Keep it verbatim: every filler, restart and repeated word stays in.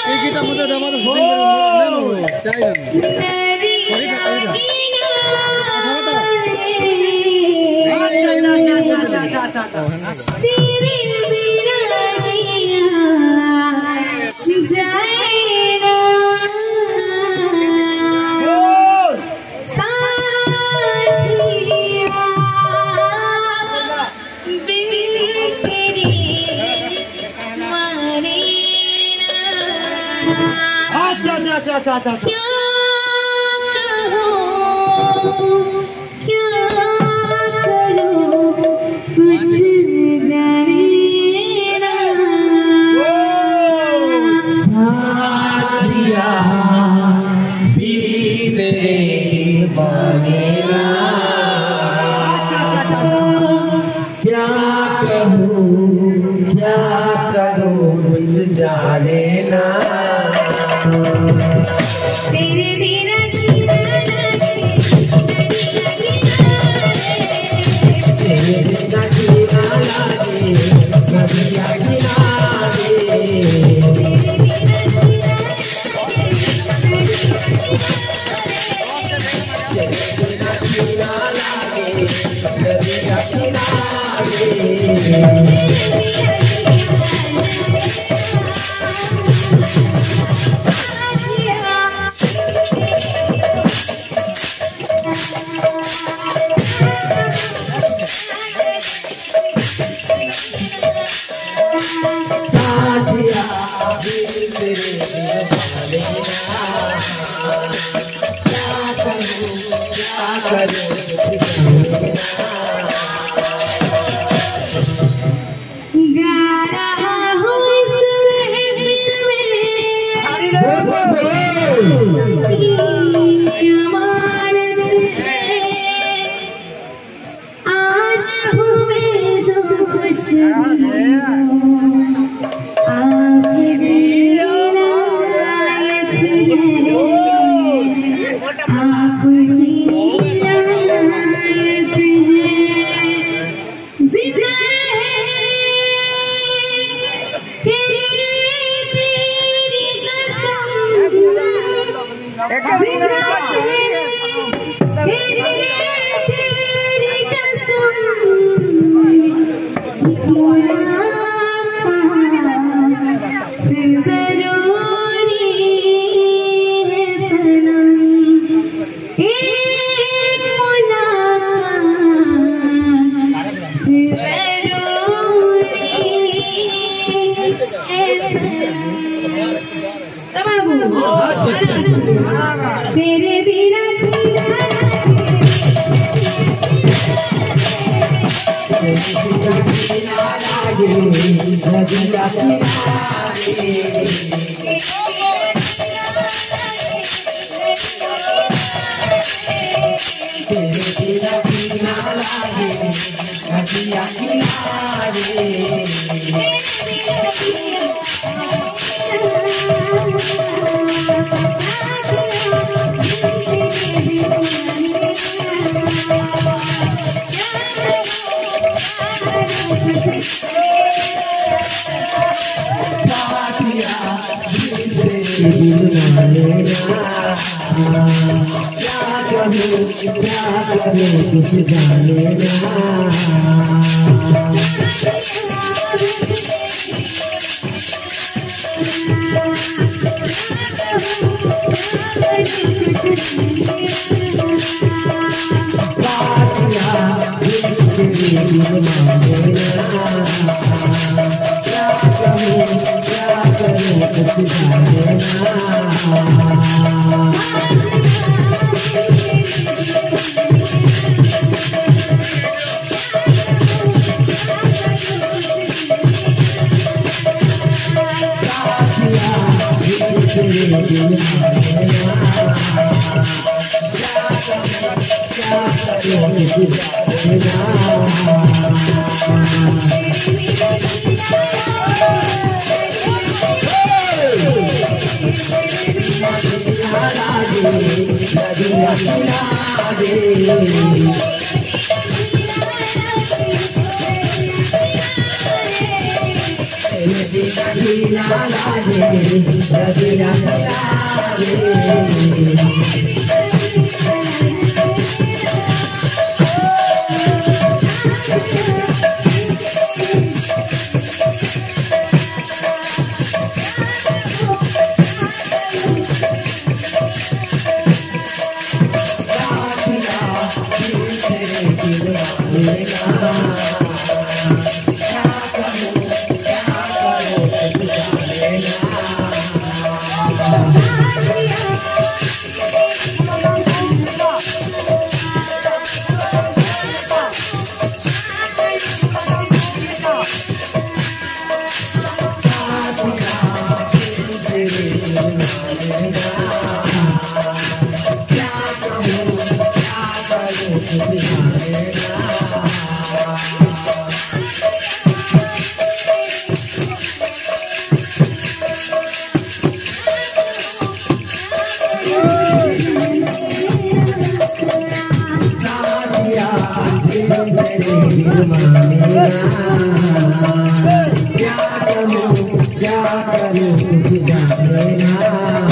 এই গিটা মধ্যে দাবা তো শুটিং করে নেন চাই না করি না করি না কথা বতা আচ্ছা আচ্ছা আচ্ছা तेरे बिना जिया जाए ना अच्छा अच्छा अच्छा क्या कहो क्या करो कुछ जाने ना साथिया बीत बने ना क्या कहो क्या करो कुछ जाने ना तेरे बिना जीना तेरे बिना जीना लागे नदिया किनारे तेरे बिना जीना लागे नदिया किनारे साथिया तेरे वाले क्या करूं क्या करूं गा रहा हूँ इस महफिल में अमानत है आज हूँ मैं जो कुछ तेरे बिना जीना लागे नदिया किनारे तेरे बिना जीना लागे नदिया किनारे क्या करूं क्या करूं कुछ जाने ना Ya